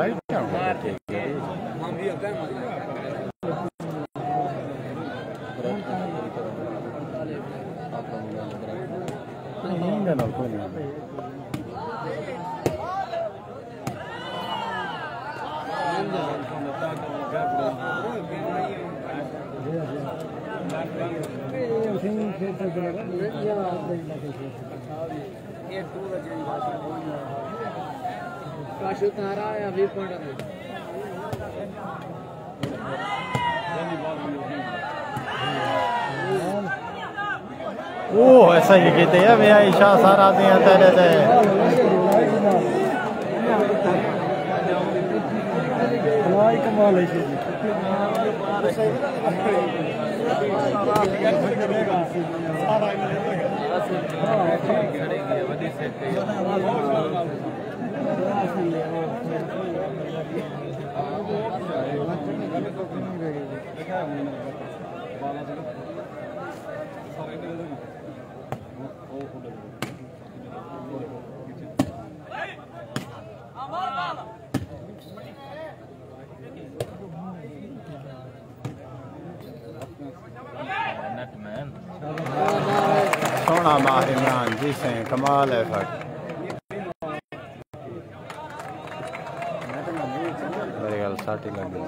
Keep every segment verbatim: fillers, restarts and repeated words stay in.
Light क्या ठीक है हम भी होता है नहीं ना कोई नहीं काशु तारा या भी पड़ ओ ऐसा ही कहते हैं भैया ईशा सारा दिन आता रहता है कमाल है सोना मार इमरान जी से कमाल है फट मेरे गल साटी लग गई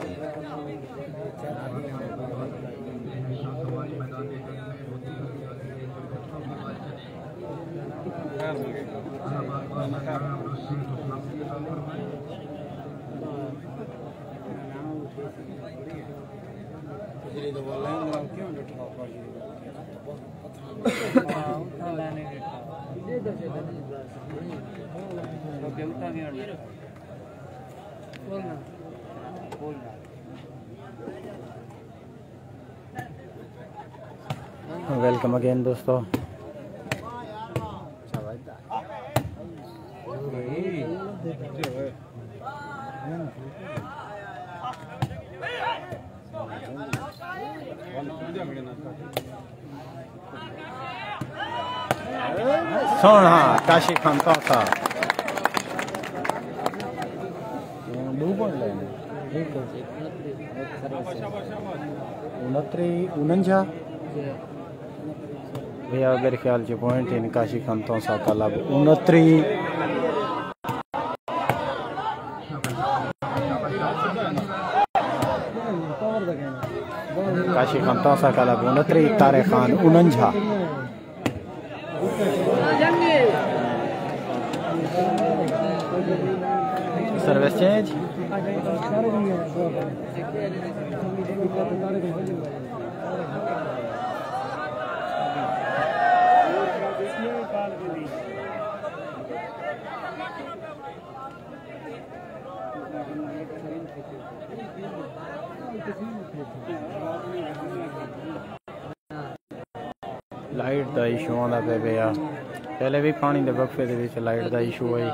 वेलकम अगेन दोस्तों सोना काशी खान तो था उनत्री उनंजा भैया मेरे ख्याल से पॉइंट इन काशी खान तो सा कलब उनत्री काशी खान तो सा कलब उनत्री तारे खान उनंजा सर्विस चेंज लाइट का इशू आता पे भैया पहले भी पानी के वक्फे के लाइट का इशू है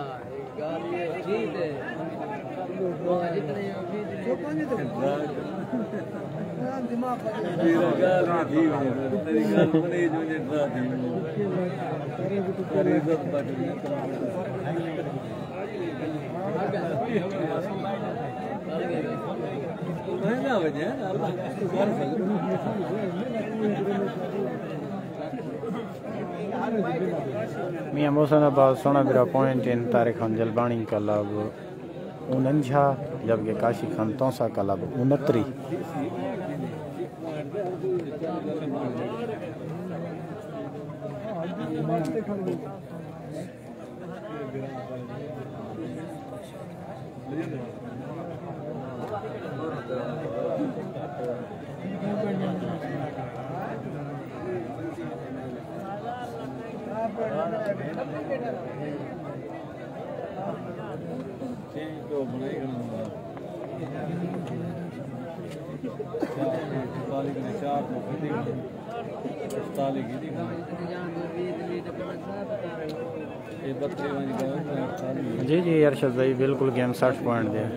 मियाँ मोहसिनाबाद सोना बिरा पॉइंट इन तारिक खान जलबानी का लब उनंजा जबकि काशी खान तौसा का लब उनत्री जी जी अरशद भाई बिल्कुल गेम साठ पॉइंट दे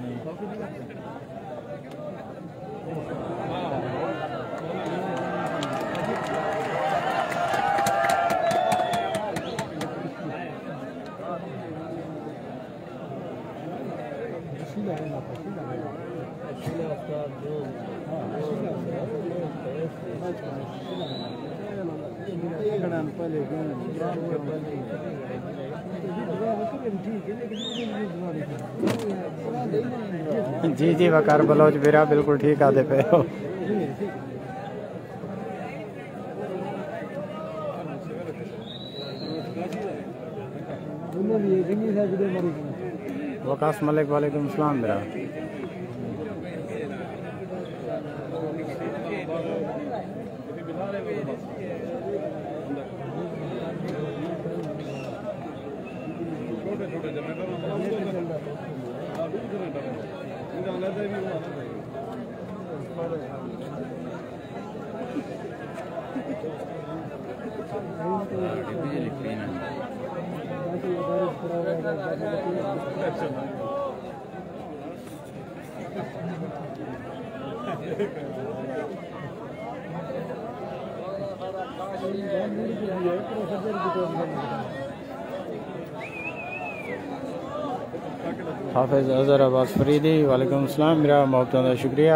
जी जी वकार बलोच बिरा बिल्कुल ठीक आते पे हो। वकास मलिक वालेकुम सलाम बिरा। हाफिज अजहर अब्बास फरीदी वालेकुम सलाम मेरा मोहब्बतों का शुक्रिया।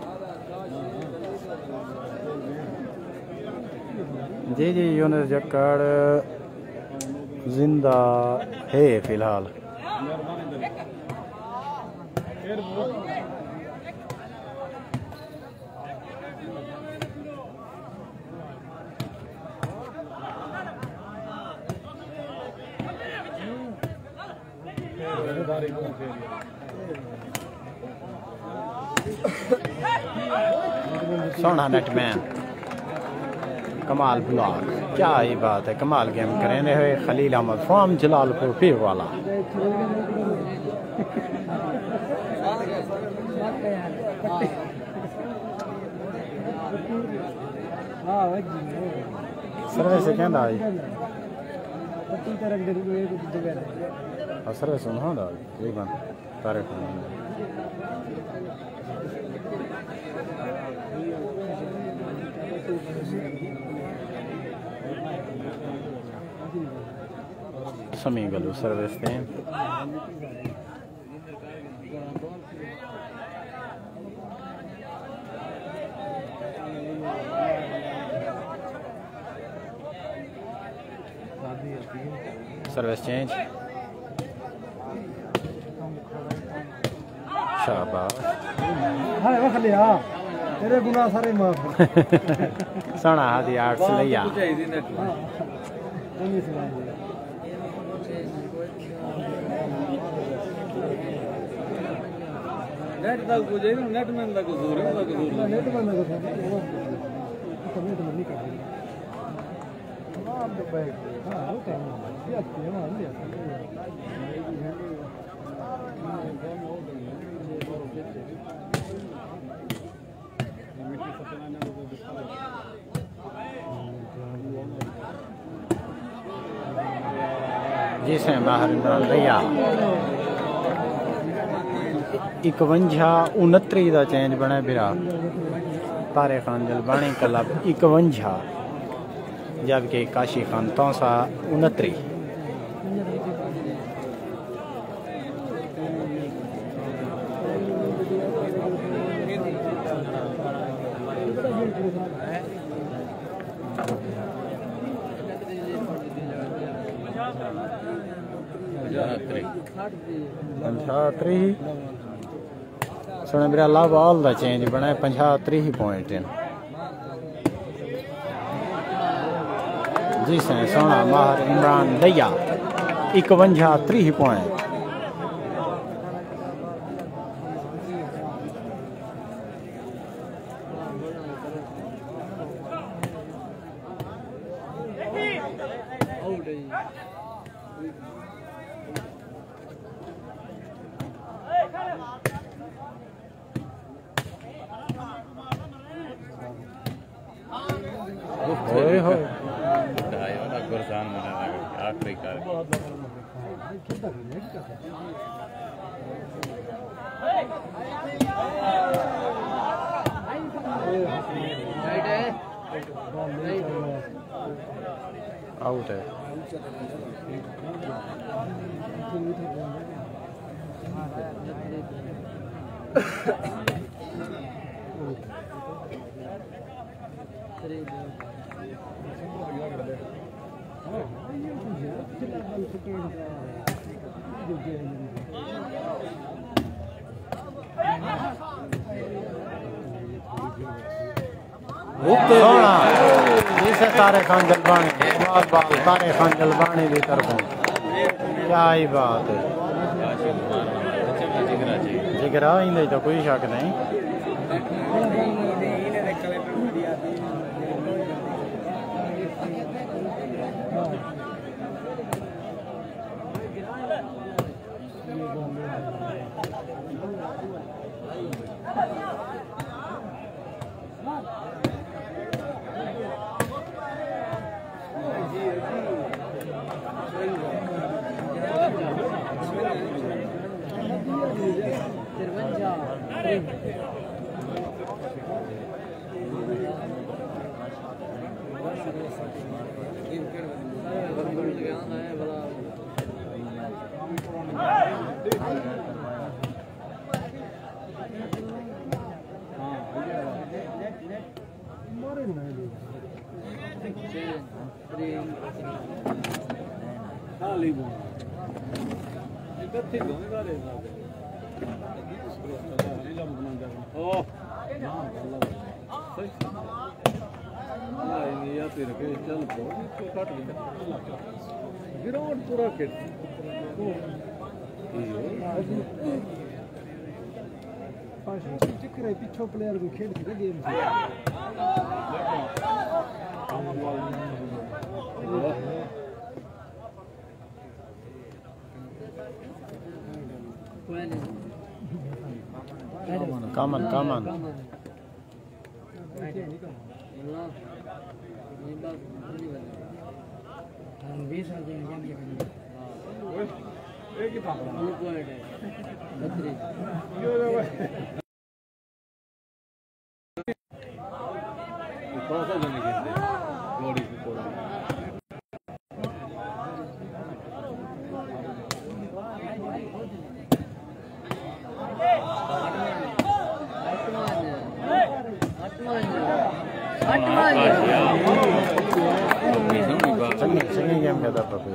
जी जी यूनुस जक्कड़ जिंदा है फिलहाल। सोना नेटमैन कमाल ब्लॉग क्या ही बात है, कमाल गेम करें हुए खलील अहमद फॉर्म जलालपुर पीर वाला। सर्विस कहना सर्विस तकरीबन तारीख समी गलू सर्विस दें। सर्विस चेंज शाबाश तेरे गुनाह सारे माफ सोना हादी आर्ट्स लिया। नेट तक को जे नेट में तक दूर है तक दूर नेट में तक कमी तो नहीं कर रही तमाम तो बैठ हां वो काम ये अच्छी है मान लिया जी से बाहर भैया इकवंजा उनत्री का चेंज बने बिरा तारे खान जलबानी क्लब इकवंजा जबकि काशी खान तौसा उनत्री। पंजात्री सुने मेरा लाभ ऑल दा चेंज बना पंजात्री ही पॉइंट जी से सोना माहर इमरान दैया इकवंजा त्री ही पॉइंट। आउट है सोना इसे तारे खान जलबानी तारे खान जलबानी की तरफों क्या ही बात है। जिगरा इंदे तो कोई शक नहीं। ग्राउंड पूरा खेल जिक्र है पिछो प्लेयर को खेल के गेम से कामन कामन चंगी गेम खेलता पापी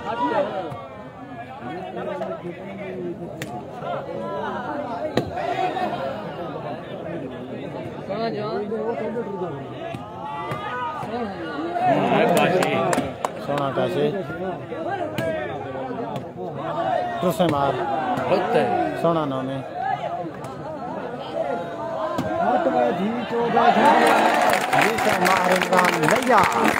सोना काशी तू से मार सोना नौ में मार इमरान भैया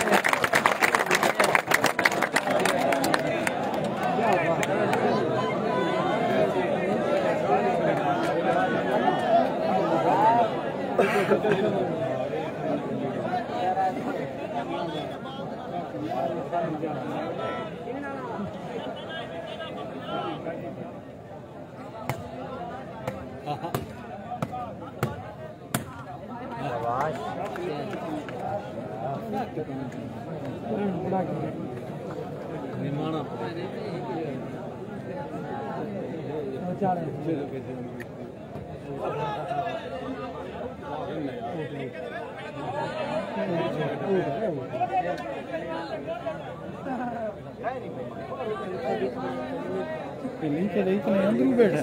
नीचे इतने अंदर बैठे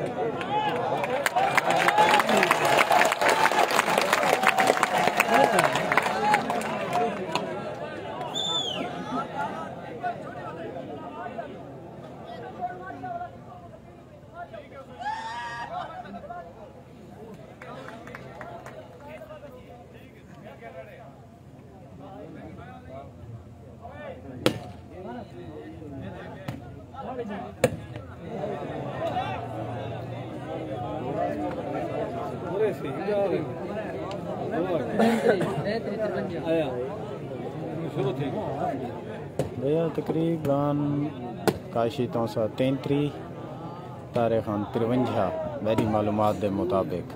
भैया तकरीबन काशी तो सौ तैंती तारीख तिरवंजा मेरी मालूमात के मुताबिक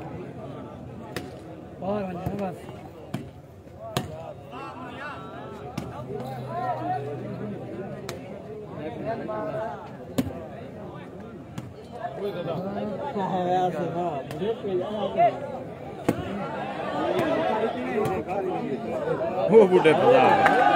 वो बूढ़े पंजाब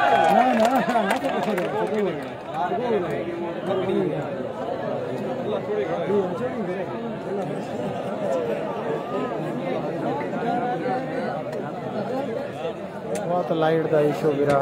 बहुत लाइट का इशू बिरा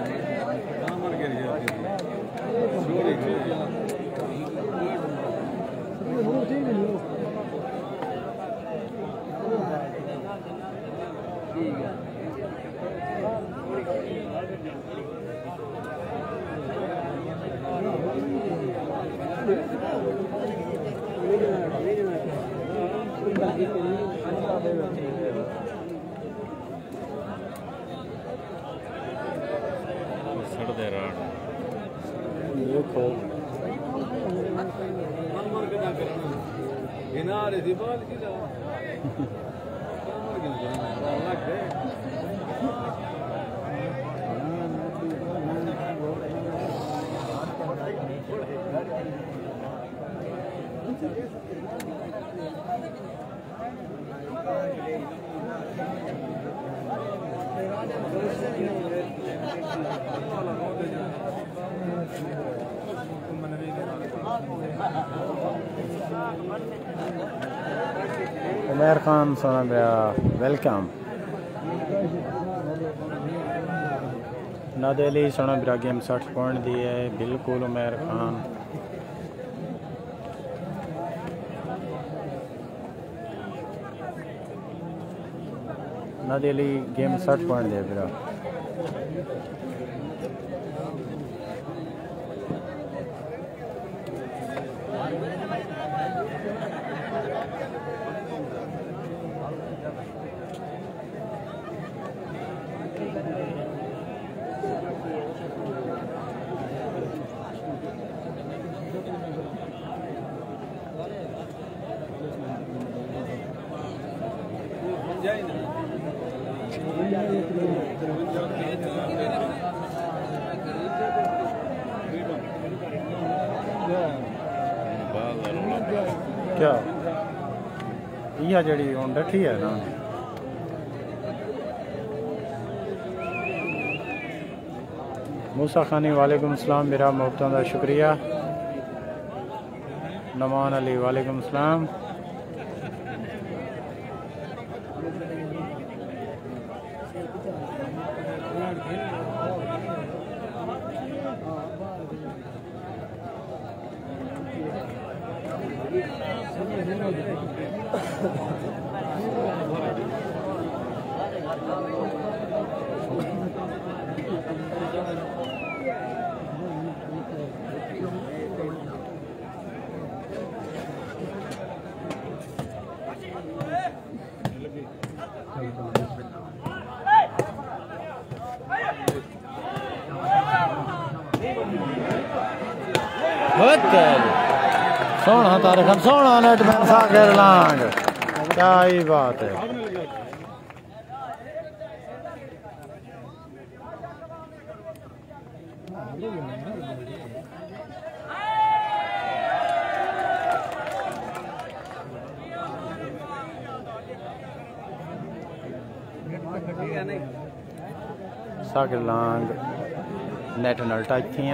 देखो उमर खान सोना मेरा वेलकम नादेली सोना मेरा गेम साठ पॉइंट दिए है बिल्कुल उमर खान नादेली गेम साठ पॉइंट दिए मेरा क्या यह जड़ी हूँ डठी है ना मूसा खानी वालेकुम सलाम मेरा मोहब्बतों का शुक्रिया नमान अली वालेकुम सलाम सोना तारे खान सोना नेटमैन सागर लांग क्या ही बात है सागर लांग नेशनल टच थी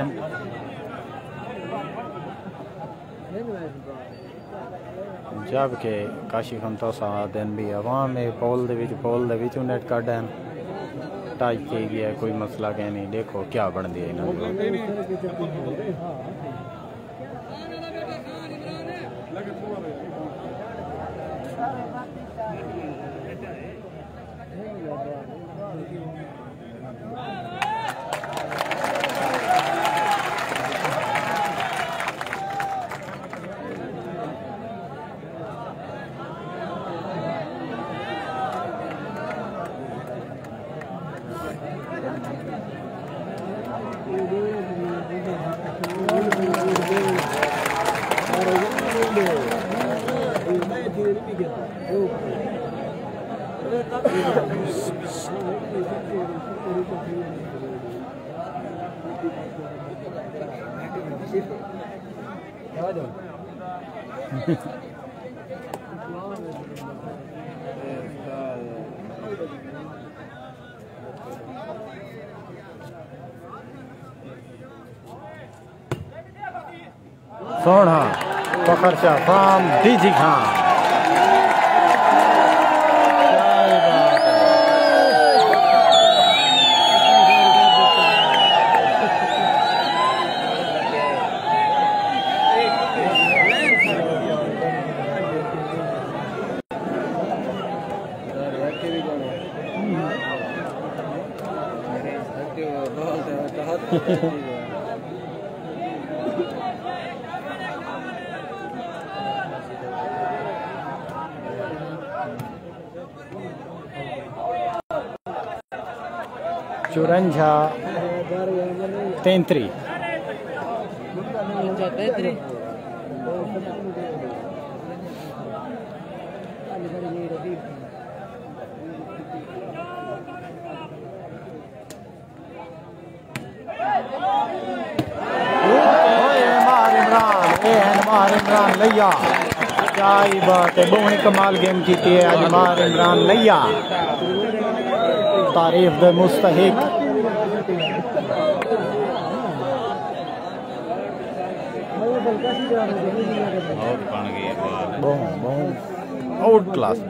जबकि काशी खंतो सा दिन भी अवाम में पोल दे विच पोल दे विच नेट काटन टच की गया कोई मसला कह नहीं देखो क्या बन दिया इन्होंने सोना फखर शाह फ्रॉम डीजी खान। चुरंजा तैंतरी इमरान लैया, क्या ही बात है, बहुत ही कमाल गेम की है अजमार इमरान लैया, तारीफ दे मुस्तहिक। आउट क्लास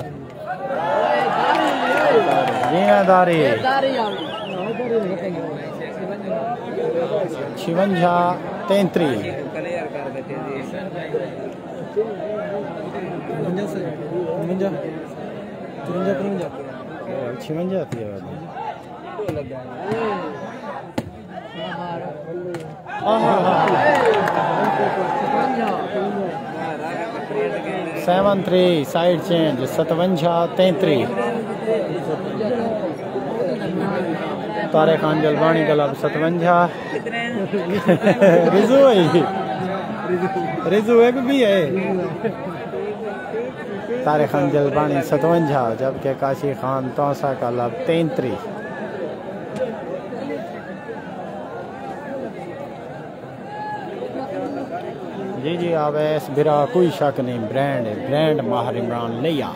जिम्मेदारी छिवंजा तैंतरी छिवंजा थी सेवन थ्री साइड चेंज सतवंजा तैंतरी तारे खान जलवानी क्लब सतवंजा रिजू है रिजू एक भी है तारे खान जलवानी सतवंजा जबकि काशी खान तौसा क्लब तैंतरी। जी जी आवेश बिरा कोई शक नहीं, ब्रांड ब्रांड माहिर इमरान लैया।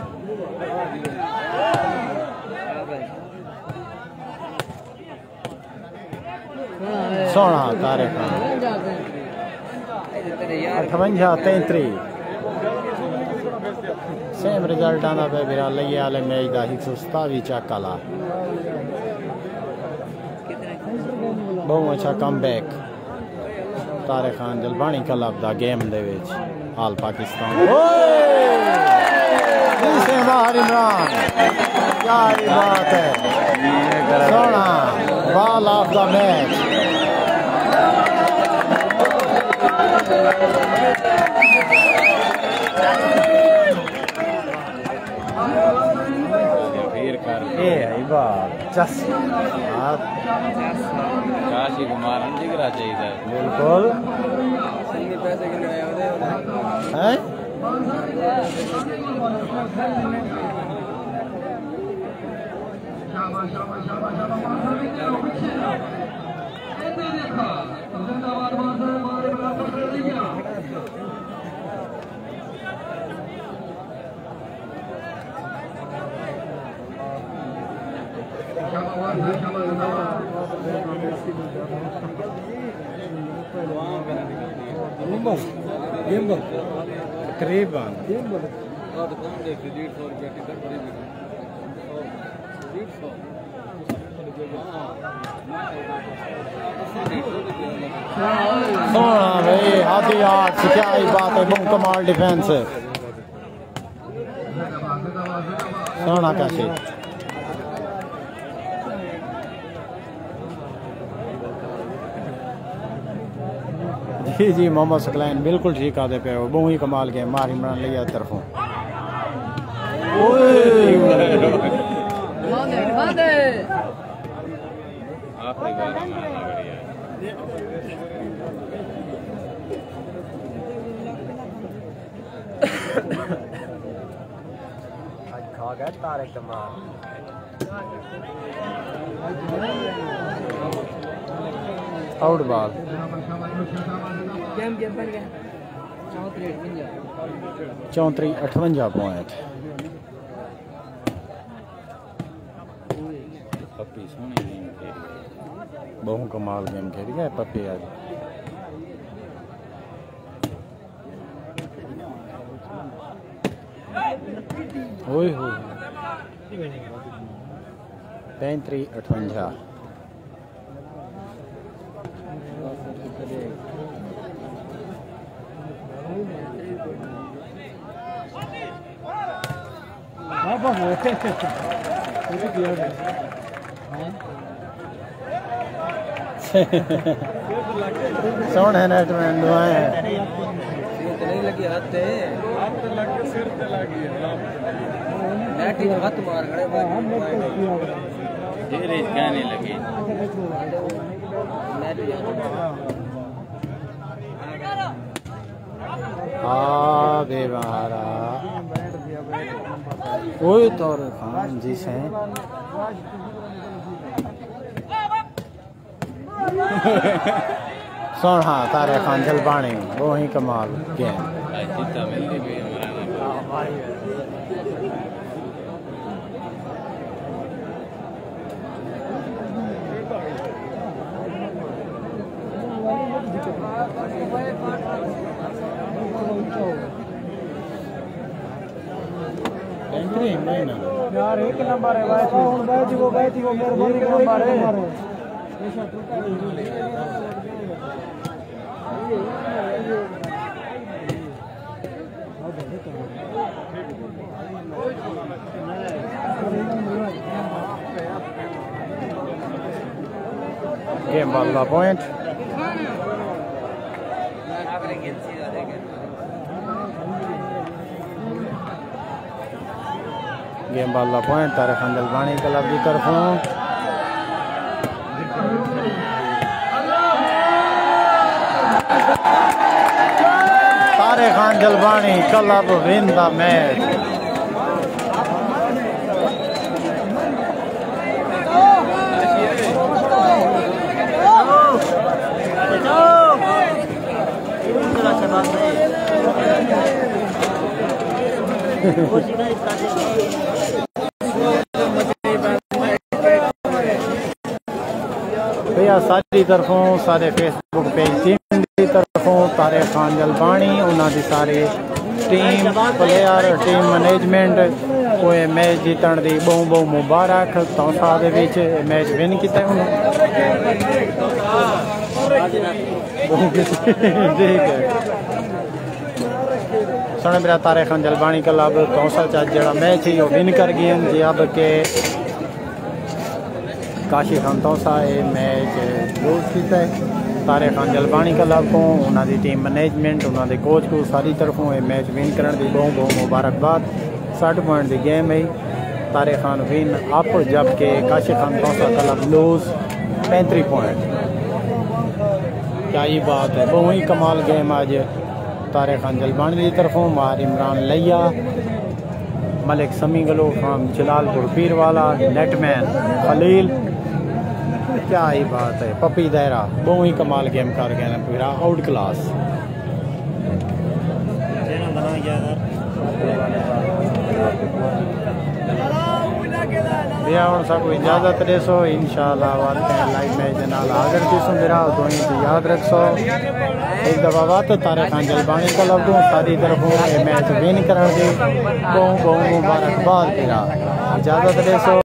सोना तारे खान अठवंजा तैंतरी सेम रिजल्ट आना पे बिरा लैया वाले मैच का एक सौ सतावी चक आला बहुत अच्छा come back Tare Khan Jalwani club दा गेम दे विच हाल पाकिस्तान माहिर इमरान, क्या ही बात है, सोना ball of the match. Kashi Kumar जिगरा चाहिए बिल्कुल है तकरीबन सोना भाई आधी आठ क्या ही बात है, बहुत कमाल डिफेंस सोना काशी। जी जी मोहम्मद सकलैन बिल्कुल ठीक आते पे हो, बहुत ही कमाल के मार इमरान लिया तरफों खा गया तारे कमाल। आउट बॉल चौंतरी अठवंजा पॉइंट। पप्पी सोनी गेम खेली, बहुत कमाल गेम खेली है पप्पी आज। ओए हो पैंतरी अठवंजा बाबा हो सोने नेट में दुआएं नहीं लगी हाथ पे हाथ पे लग के सिर पे लगी है नेट ही हाथ मार खड़े तेरे क्या नहीं लगी नेट आ बेवारा ओए तौर खान जी से सुन हाँ तारे खान जलबानी वो ही कमाल के जीता मिलती भी हमारा यार एक नंबर है भाई कौन भाई जी वो भाई जी वो मेरे को एक नंबर है गेम बॉल का पॉइंट गेम बॉल का पॉइंट तारे खान जलबानी क्लब की तरफों Tare Khan Jalbani club win the match भैया सारी तरफों सारे फेसबुक पेज टीम की तरफों तारे खान जलबानी उन्होंने सारी टीम प्लेयर टीम मैनेजमेंट कोई मैच जीतने की बहुत बहुत मुबारक तौसा दे विच मैच विन किया ठीक है सुने मेरा तारे खान जलबानी क्लब तौसा जरा मैच ही विन कर गए जी अब के काशी खान तौसा ये मैच लूज किया है तारे खान जलबानी क्लब को उन्होंने टीम मैनेजमेंट उन्होंने कोच को सारी तरफों ये मैच विन करने की बहुत बहुत मुबारकबाद साठ पॉइंट की गेम है तारे खान विन अप जबकि काशी खान तौसा क्लब लूज पैंतरी पॉइंट क्या ही बात है बहुत ही कमाल गेम आज तारे खान जलबानी की तरफों मार इमरान लिया मलिक समी गलो खान जलालपुर पीर वाला नेटमैन खलील क्या ही बात है पपी दायरा बहुत ही कमाल गेम कर गए हैं पूरा आउट क्लास भैया हम सब इजाजत देसो इंशाल्लाह लाइव मैच नाल हाजिर थीसो मेरा दो याद रखो एक दफा बात तारे खान जलबानी क्लब को सारी तरफों मैच विन करने की बहुत बहुत मुबारकबाद मेरा इजाजत देसो।